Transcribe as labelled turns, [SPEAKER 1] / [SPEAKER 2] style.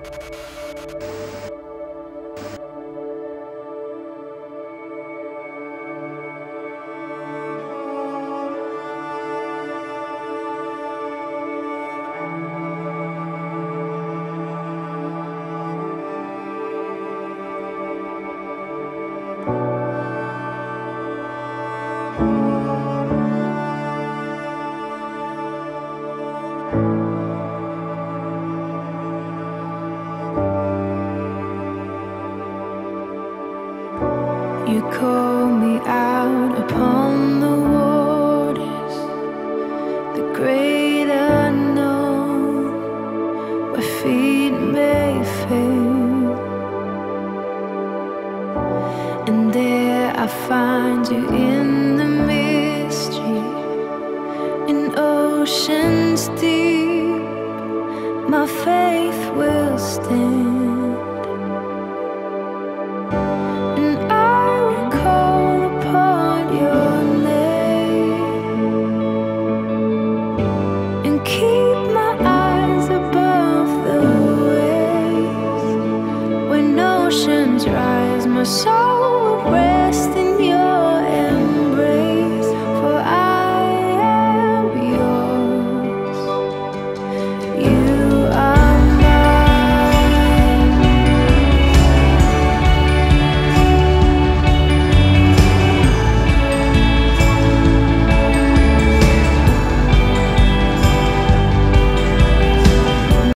[SPEAKER 1] You call me out upon the waters, the great unknown, where feet may fail. And there I find you in the mystery, in oceans deep, my faith will stand. Rise, my soul will rest in